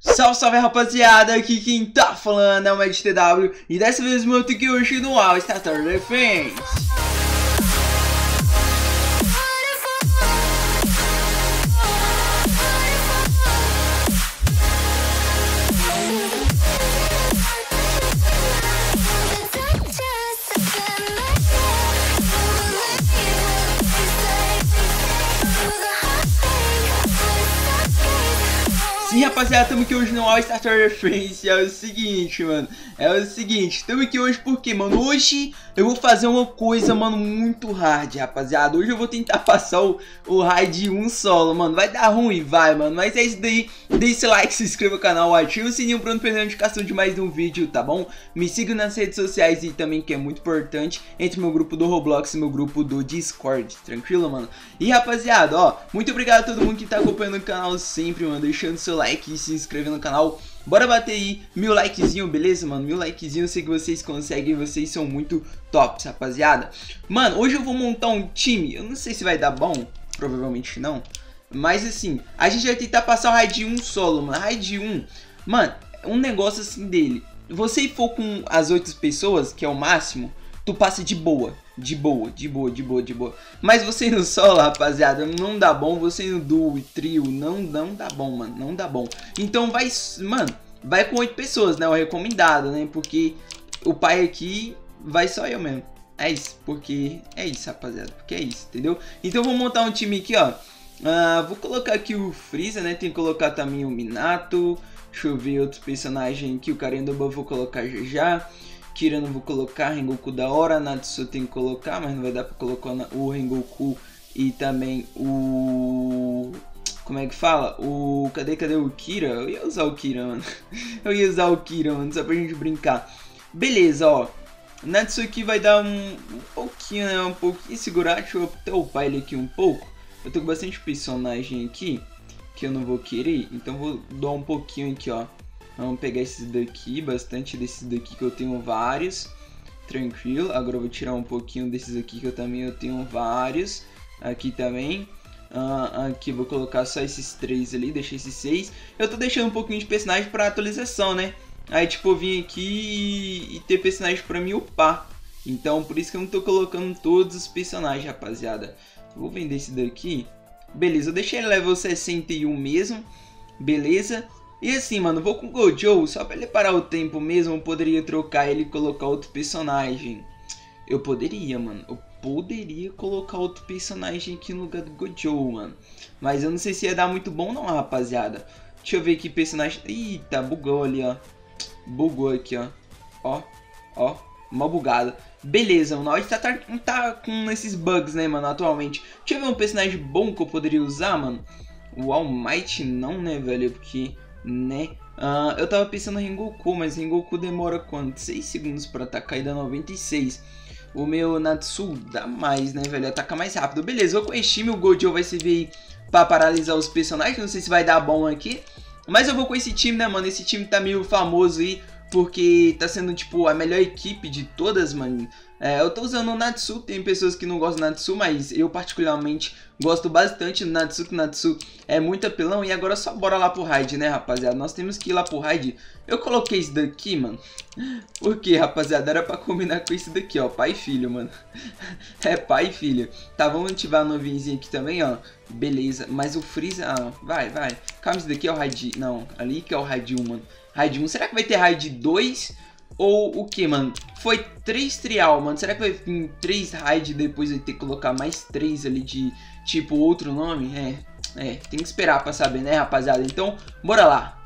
Salve, salve rapaziada, aqui quem tá falando é o MedTW e dessa vez eu tô aqui hoje no All Star Tower Defense. Sim, rapaziada, estamos aqui hoje no All Star Tower Defense. É o seguinte, mano. Estamos aqui hoje porque, mano, hoje eu vou fazer uma coisa, mano, muito hard, rapaziada. Hoje eu vou tentar passar o raid 1 solo, mano. Vai dar ruim, vai, mano. Mas é isso daí. Deixe like, se inscreva no canal, ative o sininho pra não perder a notificação de mais um vídeo, tá bom? Me siga nas redes sociais e também, que é muito importante, entre meu grupo do Roblox e meu grupo do Discord, tranquilo, mano? E, rapaziada, ó, muito obrigado a todo mundo que tá acompanhando o canal sempre, mano. Deixando seu like e se inscrevendo no canal. Bora bater aí 1000 likezinho, beleza, mano? 1000 likezinho, eu sei que vocês conseguem, vocês são muito tops, rapaziada. Mano, hoje eu vou montar um time, eu não sei se vai dar bom, provavelmente não. Mas assim, a gente vai tentar passar o raid 1 solo, mano. Raid 1, mano, um negócio assim dele. Você for com as 8 pessoas, que é o máximo, tu passa de boa. De boa. Mas você no solo, rapaziada, não dá bom. Você no duo e trio, não dá bom, mano. Não dá bom. Então vai, mano, vai com 8 pessoas, né? O recomendado, né? Porque o pai aqui vai só eu mesmo. É isso, porque é isso, rapaziada. Porque é isso, entendeu? Então vou montar um time aqui, ó. Vou colocar aqui o Freeza, né? Tem que colocar também o Minato. Deixa eu ver outros personagens aqui. O Carendoba eu vou colocar já. Kira não vou colocar, Rengoku da hora, Natsu tem que colocar, mas não vai dar pra colocar o Rengoku e também o... Como é que fala? O... Cadê o Kira? Eu ia usar o Kira, mano. Eu ia usar o Kira, mano, só pra gente brincar. Beleza, ó. Natsu aqui vai dar um pouquinho, né? Um pouquinho segurar, deixa eu até upar ele aqui um pouco. Eu tô com bastante personagem aqui que eu não vou querer, então vou dar um pouquinho aqui, ó. Vamos pegar esses daqui, bastante desses daqui que eu tenho vários. Tranquilo, agora eu vou tirar um pouquinho desses aqui que eu tenho vários. Aqui também. Aqui eu vou colocar só esses 3 ali, deixei esses 6. Eu tô deixando um pouquinho de personagem pra atualização, né? Aí tipo eu vim aqui e ter personagem pra me upar. Então por isso que eu não tô colocando todos os personagens, rapaziada. Vou vender esse daqui. Beleza, eu deixei ele level 61 mesmo. Beleza. E assim, mano, vou com o Gojo, só pra ele parar o tempo mesmo, eu poderia trocar ele e colocar outro personagem. Eu poderia, mano, eu poderia colocar outro personagem aqui no lugar do Gojo, mano. Mas eu não sei se ia dar muito bom não, rapaziada. Deixa eu ver aqui personagem... Eita, bugou ali, ó. Bugou aqui, ó. Ó, mal bugado. Beleza, mano, a gente tá com esses bugs, né, mano, atualmente. Deixa eu ver um personagem bom que eu poderia usar, mano. O All Might não, né, velho, porque... né? Eu tava pensando em Rengoku, mas Rengoku demora quanto? 6 segundos pra atacar e dá 96. O meu Natsu dá mais, né, velho? Ataca mais rápido. Beleza, vou com esse time. O Gojo vai servir pra paralisar os personagens. Não sei se vai dar bom aqui, mas eu vou com esse time, né, mano? Esse time tá meio famoso aí, porque tá sendo, tipo, a melhor equipe de todas, mano. Eu tô usando o Natsu, tem pessoas que não gostam do Natsu, mas eu particularmente gosto bastante do Natsu, que o Natsu é muito apelão. E agora só bora lá pro raid, né, rapaziada? Nós temos que ir lá pro raid. Eu coloquei isso daqui, mano, porque, rapaziada, era pra combinar com isso daqui, ó, pai e filho, mano. É pai e filho. Tá, vamos ativar a novinha aqui também, ó. Beleza, mas o Freeza, vai. Calma, isso daqui é o raid, não, ali que é o raid 1, mano. Raid 1, será que vai ter raid 2? Ou o que, mano? Foi 3 trial, mano. Será que vai vir 3 raid depois vai ter que colocar mais 3 ali de tipo outro nome? Tem que esperar pra saber, né, rapaziada? Então, bora lá.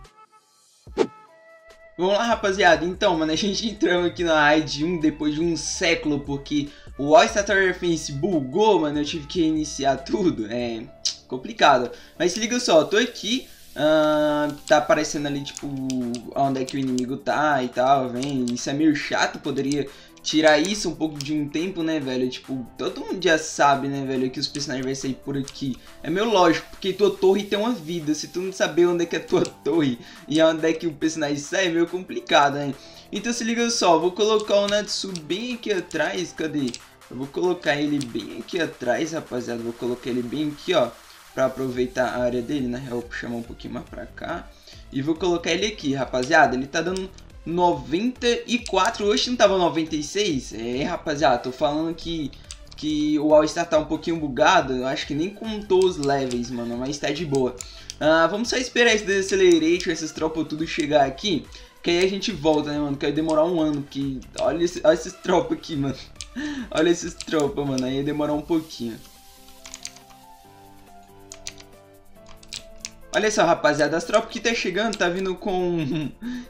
Vamos lá, rapaziada. Então, mano, a gente entrou aqui na raid 1 depois de um século, porque o All Star Tower Defense bugou, mano. Eu tive que reiniciar tudo. É complicado. Mas se liga só, eu tô aqui. Tá aparecendo ali, tipo, onde é que o inimigo tá e tal, vem. Isso é meio chato, poderia tirar isso um pouco de um tempo, né, velho? Tipo, todo mundo já sabe, né, velho, que os personagens vão sair por aqui. É meio lógico, porque tua torre tem uma vida. Se tu não saber onde é que é a tua torre e onde é que o personagem sai, é meio complicado, né? Então se liga só, vou colocar o Natsu bem aqui atrás, cadê? Eu vou colocar ele bem aqui atrás, rapaziada. Vou colocar ele bem aqui, ó, pra aproveitar a área dele, né? Eu vou chamar um pouquinho mais pra cá. E vou colocar ele aqui, rapaziada. Ele tá dando 94. Hoje não tava 96? É, rapaziada, tô falando que o All-Star tá um pouquinho bugado. Eu acho que nem contou os levels, mano, mas tá de boa. Vamos só esperar esse Deceleration, essas tropas tudo chegar aqui, que aí a gente volta, né, mano, que vai demorar um ano, porque olha esses tropas aqui, mano. Olha esses tropas, mano, aí ia demorar um pouquinho. Olha só, rapaziada, as tropas que tá chegando tá vindo com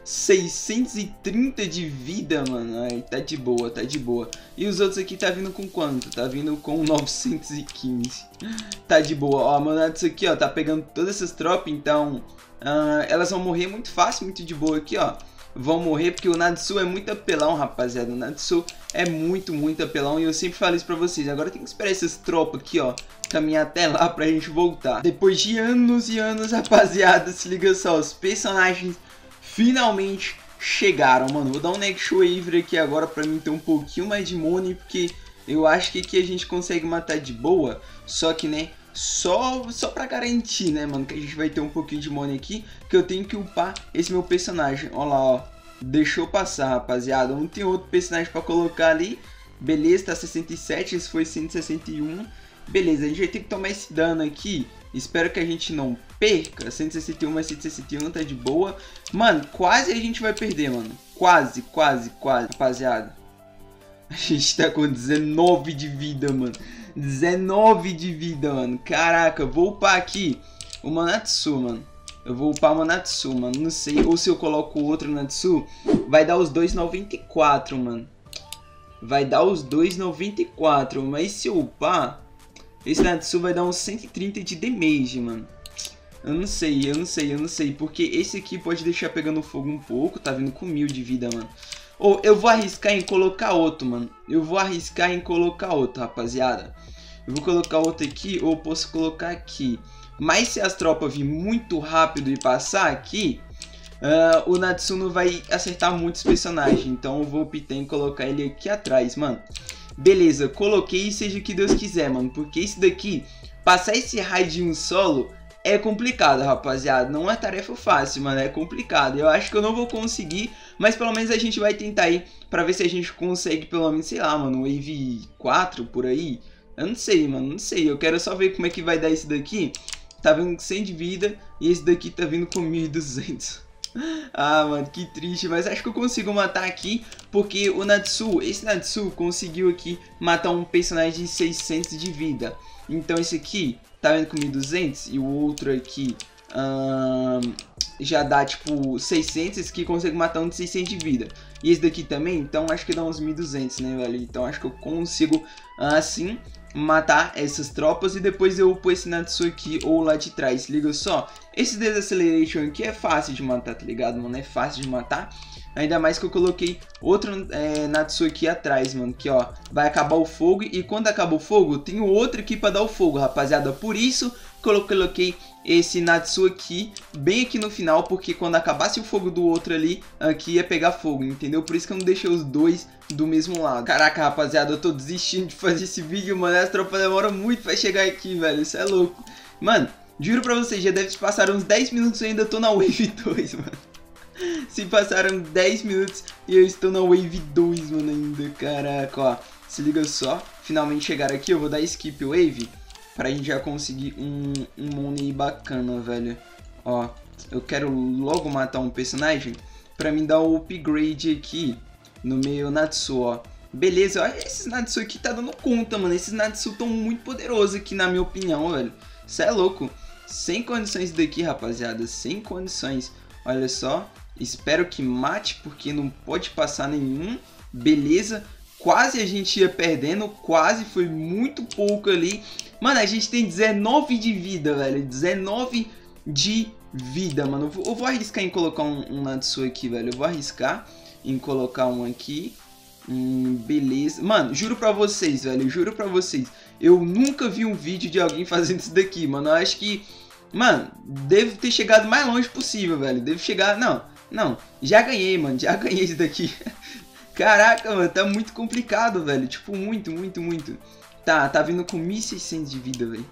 630 de vida, mano. Aí tá de boa, tá de boa. E os outros aqui tá vindo com quanto? Tá vindo com 915. Tá de boa. Ó, mano, isso aqui, ó, tá pegando todas essas tropas, então elas vão morrer muito fácil, muito de boa aqui, ó. Vão morrer porque o Natsu é muito apelão, rapaziada. O Natsu é muito apelão e eu sempre falo isso pra vocês. Agora tem que esperar essas tropas aqui, ó, caminhar até lá pra gente voltar. Depois de anos e anos, rapaziada, se liga só, os personagens finalmente chegaram, mano. Vou dar um Next Wave aqui agora pra mim ter um pouquinho mais de money, porque eu acho que aqui a gente consegue matar de boa, só que, né, só pra garantir, né, mano, que a gente vai ter um pouquinho de money aqui, que eu tenho que upar esse meu personagem. Ó lá, ó, deixou passar, rapaziada, não tem outro personagem pra colocar ali. Beleza, tá 67, esse foi 161. Beleza, a gente vai ter que tomar esse dano aqui. Espero que a gente não perca. 161 mais 161 tá de boa. Mano, quase a gente vai perder, mano. Quase, rapaziada. A gente tá com 19 de vida, mano. 19 de vida, mano. Caraca, vou upar aqui o Manatsu, mano. Eu vou upar o Manatsu, mano. Não sei. Ou se eu coloco outro Natsu, vai dar os 2,94, mano. Vai dar os 2,94. Mas se eu upar, esse Natsu vai dar uns 130 de damage, mano. Eu não sei. Porque esse aqui pode deixar pegando fogo um pouco. Tá vindo com 1000 de vida, mano. Ou eu vou arriscar em colocar outro, mano. Rapaziada. Eu vou colocar outro aqui, ou posso colocar aqui. Mas se as tropas virem muito rápido e passar aqui, o Natsu não vai acertar muitos personagens. Então eu vou optar em colocar ele aqui atrás, mano. Beleza, coloquei, seja o que Deus quiser, mano. Porque esse daqui, passar esse raid em um solo é complicado, rapaziada. Não é tarefa fácil, mano, é complicado. Eu acho que eu não vou conseguir, mas pelo menos a gente vai tentar aí pra ver se a gente consegue pelo menos, sei lá, mano, Wave 4 por aí. Eu não sei, mano, não sei. Eu quero só ver como é que vai dar esse daqui. Tá vindo com 100 de vida e esse daqui tá vindo com 1200. Ah, mano, que triste, mas acho que eu consigo matar aqui, porque o Natsu, esse Natsu conseguiu aqui matar um personagem de 600 de vida. Então esse aqui tá vendo com 1200 e o outro aqui já dá tipo 600, esse aqui consegue matar um de 600 de vida. E esse daqui também, então acho que dá uns 1200, né, velho? Então acho que eu consigo assim matar essas tropas e depois eu pôr esse Natsu aqui ou lá de trás. Liga só, esse Deceleration aqui é fácil de matar, tá ligado, mano? É fácil de matar. Ainda mais que eu coloquei outro Natsu aqui atrás, mano. Que ó, vai acabar o fogo. E quando acaba o fogo, tem outro aqui pra dar o fogo, rapaziada. Por isso que eu coloquei esse Natsu aqui, bem aqui no final. Porque quando acabasse o fogo do outro ali, aqui ia pegar fogo, entendeu? Por isso que eu não deixei os dois do mesmo lado. Caraca, rapaziada, eu tô desistindo de fazer esse vídeo, mano. Essa tropa demora muito pra chegar aqui, velho. Isso é louco. Mano, juro pra vocês, já deve se passar uns 10 minutos e eu ainda tô na Wave 2, mano. Se passaram 10 minutos e eu estou na Wave 2, mano, ainda. Caraca, ó. Se liga só. Finalmente chegaram aqui. Eu vou dar skip Wave pra gente já conseguir um money bacana, velho. Ó, eu quero logo matar um personagem pra me dar o upgrade aqui no meu Natsu, ó. Beleza, ó. Esses Natsu aqui tá dando conta, mano. Esses Natsu tão muito poderosos aqui, na minha opinião, velho. Cê é louco. Sem condições daqui, rapaziada. Sem condições. Olha só. Espero que mate, porque não pode passar nenhum. Beleza. Quase a gente ia perdendo. Quase, foi muito pouco ali. Mano, a gente tem 19 de vida, velho. 19 de vida, mano. Eu vou arriscar em colocar um Natsu aqui, velho. Eu vou arriscar em colocar um aqui. Beleza. Mano, juro pra vocês, velho. Juro pra vocês. Eu nunca vi um vídeo de alguém fazendo isso daqui, mano. Eu acho que... Mano, devo ter chegado mais longe possível, velho. Devo chegar... Não, já ganhei, mano, já ganhei isso daqui. Caraca, mano, tá muito complicado, velho. Tipo, muito. Tá vindo com 1600 de vida, velho.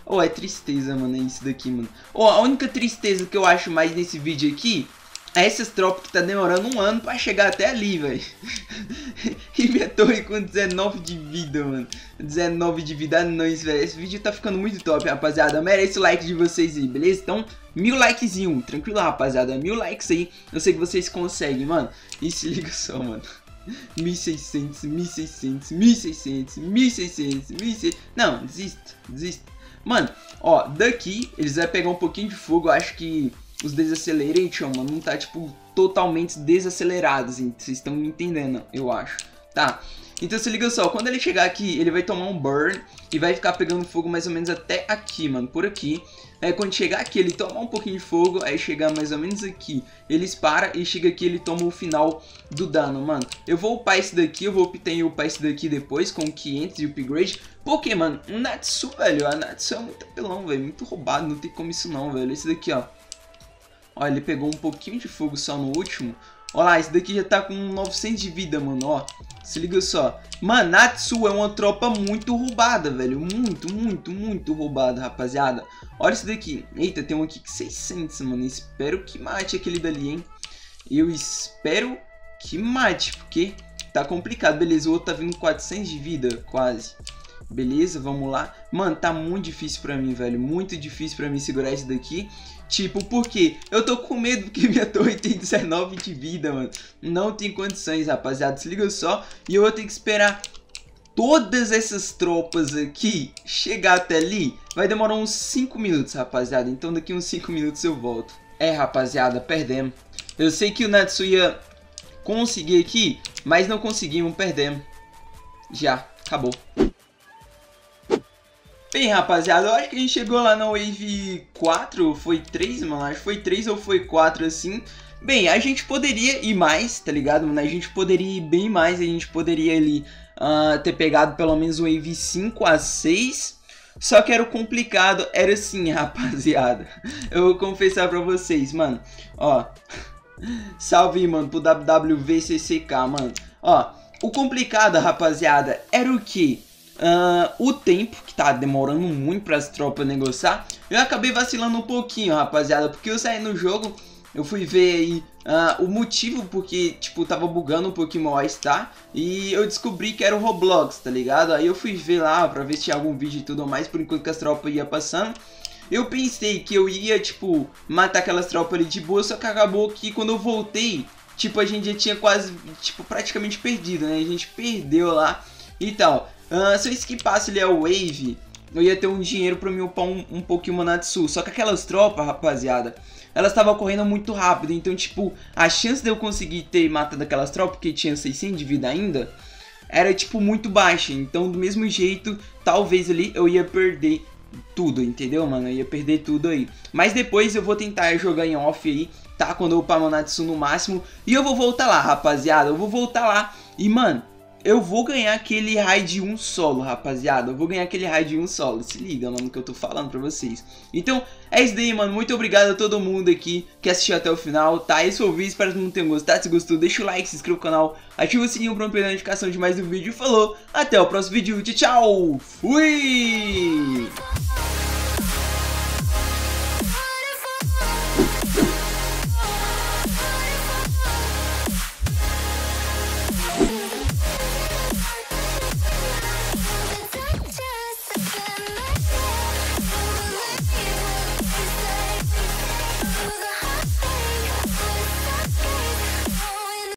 Oh, é tristeza, mano, é isso daqui, mano. Oh, a única tristeza que eu acho mais nesse vídeo aqui é essas tropas que tá demorando um ano pra chegar até ali, velho. E minha torre com 19 de vida, mano. 19 de vida, não, isso, velho. Esse vídeo tá ficando muito top, rapaziada. Merece o like de vocês aí, beleza? Então, 1000 likezinho, tranquilo, rapaziada. 1000 likes aí, eu sei que vocês conseguem, mano. E se liga só, mano. 1600, 1600, 1600, 1600, 1600. Não, desisto. Mano, ó, daqui eles vão pegar um pouquinho de fogo. Eu acho que os Deceleration, mano, não tá, tipo, totalmente desacelerados, hein? Vocês estão me entendendo, eu acho. Tá, então se liga só, quando ele chegar aqui, ele vai tomar um burn e vai ficar pegando fogo mais ou menos até aqui, mano, por aqui. Aí quando chegar aqui, ele toma um pouquinho de fogo, aí chegar mais ou menos aqui, ele dispara e chega aqui, ele toma o final do dano, mano. Eu vou upar esse daqui, eu vou upar esse daqui depois com 500 de upgrade. Porque, mano, o Natsu, velho, a Natsu é muito apelão, velho, muito roubado, não tem como isso não, velho. Esse daqui, ó. Ó, ele pegou um pouquinho de fogo só no último. Ó lá, esse daqui já tá com 900 de vida, mano, ó. Se liga só. Mano, Natsu é uma tropa muito roubada, velho. Muito roubada, rapaziada. Olha isso daqui. Eita, tem um aqui que 600, mano. Espero que mate aquele dali, hein. Eu espero que mate, porque tá complicado. Beleza, o outro tá vindo 400 de vida, quase. Beleza, vamos lá. Mano, tá muito difícil pra mim, velho. Muito difícil pra mim segurar esse daqui. Tipo, por quê? Eu tô com medo porque minha torre tem 19 de vida, mano. Não tem condições, rapaziada. Se liga só. E eu vou ter que esperar todas essas tropas aqui chegar até ali. Vai demorar uns 5 minutos, rapaziada. Então daqui uns 5 minutos eu volto. É, rapaziada, perdemos. Eu sei que o Natsu ia conseguir aqui, mas não conseguimos, perdemos. Já, acabou. Bem, rapaziada, eu acho que a gente chegou lá na Wave 4, foi 3, mano, acho que foi 3 ou foi 4, assim. Bem, a gente poderia ir mais, tá ligado, mano? A gente poderia ir bem mais, a gente poderia ali ter pegado pelo menos Wave 5 a 6. Só que era o complicado, era assim, rapaziada. Eu vou confessar pra vocês, mano, ó. Salve aí, mano, pro WWVCCK, mano. Ó, o complicado, rapaziada, era o que? O tempo, que tá demorando muito para as tropas negociar. Eu acabei vacilando um pouquinho, rapaziada, porque eu saí no jogo, eu fui ver aí o motivo porque, tipo, tava bugando um pouquinho o All-Star. E eu descobri que era o Roblox, tá ligado? Aí eu fui ver lá pra ver se tinha algum vídeo e tudo mais, por enquanto que as tropas iam passando. Eu pensei que eu ia, tipo, matar aquelas tropas ali de boa, só que acabou que quando eu voltei, tipo, a gente já tinha quase, tipo, praticamente perdido, né? A gente perdeu lá e tal. Se eu esquipasse ali a Wave, eu ia ter um dinheiro pra me upar um pouquinho o Natsu. Só que aquelas tropas, rapaziada, elas estavam correndo muito rápido. Então, tipo, a chance de eu conseguir ter matado aquelas tropas, porque tinha 600 de vida ainda, era, tipo, muito baixa. Então, do mesmo jeito, talvez ali eu ia perder tudo, entendeu, mano? Eu ia perder tudo aí. Mas depois eu vou tentar jogar em off aí, tá? Quando eu upar meu Natsu no máximo. E eu vou voltar lá, rapaziada. Eu vou voltar lá e, mano, eu vou ganhar aquele raid 1 solo, rapaziada. Eu vou ganhar aquele raid 1 solo. Se liga, mano, que eu tô falando pra vocês. Então, é isso daí, mano. Muito obrigado a todo mundo aqui que assistiu até o final, tá? Esse foi o vídeo. Espero que todo mundo tenha gostado. Se gostou, deixa o like, se inscreva no canal, ativa o sininho pra não perder a notificação de mais um vídeo. Falou, até o próximo vídeo. Tchau, tchau. Fui!